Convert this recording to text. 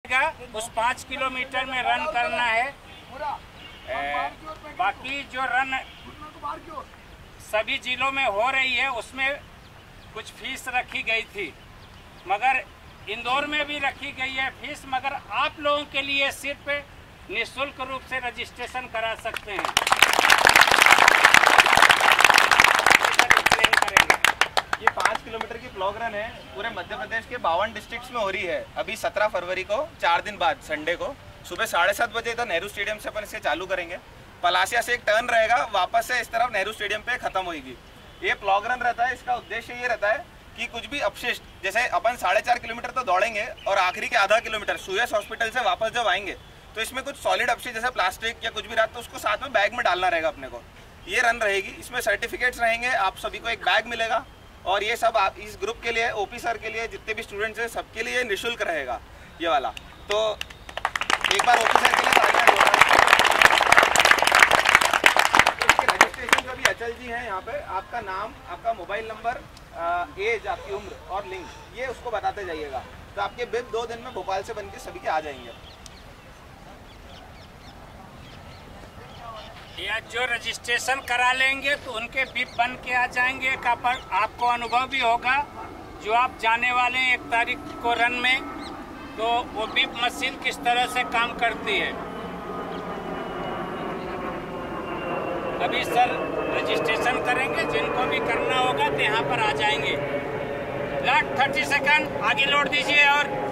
रहेगा उस 5 किलोमीटर में रन करना है। बाकी जो रन सभी जिलों में हो रही है उसमें कुछ फीस रखी गई थी, मगर इंदौर में भी रखी गई है फीस, मगर आप लोगों के लिए सिर्फ निःशुल्क रूप से रजिस्ट्रेशन करा सकते हैं। ये 5 किलोमीटर की प्लॉग रन है, पूरे मध्य प्रदेश के 52 डिस्ट्रिक्ट्स में हो रही है। अभी 17 फरवरी को 4 दिन बाद संडे को सुबह 7:30 बजे तो नेहरू स्टेडियम से अपन इसे चालू करेंगे। पलासिया से एक टर्न रहेगा, वापस से इस तरफ नेहरू स्टेडियम पे खत्म होगी। ये प्लॉग रन रहता है, इसका उद्देश्य ये रहता है कि कुछ भी अपशिष्ट, जैसे अपन 4.5 किलोमीटर तो दौड़ेंगे और आखिरी के आधा किलोमीटर सुयस हॉस्पिटल से वापस जब आएंगे तो इसमें कुछ सॉलिड अपशिष्ट जैसे प्लास्टिक या कुछ भी रहता है तो उसको साथ में बैग में डालना रहेगा अपने को। ये रन रहेगी, इसमें सर्टिफिकेट्स रहेंगे, आप सभी को एक बैग मिलेगा और ये सब आप इस ग्रुप के लिए, ओपी सर के लिए, जितने भी स्टूडेंट्स हैं सबके लिए निःशुल्क रहेगा ये वाला। तो एक बार ओपी सर के लिए रजिस्ट्रेशन जो भी अचल जी हैं यहाँ पे, आपका नाम, आपका मोबाइल नंबर, एज, आपकी उम्र और लिंक, ये उसको बताते जाइएगा। तो आपके बिप 2 दिन में भोपाल से बनके सभी के आ जाएंगे। या जो रजिस्ट्रेशन करा लेंगे तो उनके बिप बन के आ जाएंगे। आपको अनुभव भी होगा, जो आप जाने वाले हैं 1 तारीख को रन में, तो वो बिप मशीन किस तरह से काम करती है। अभी सर रजिस्ट्रेशन करेंगे, जिनको भी करना होगा तो यहाँ पर आ जाएंगे। लास्ट 30 सेकंड आगे लोड दीजिए और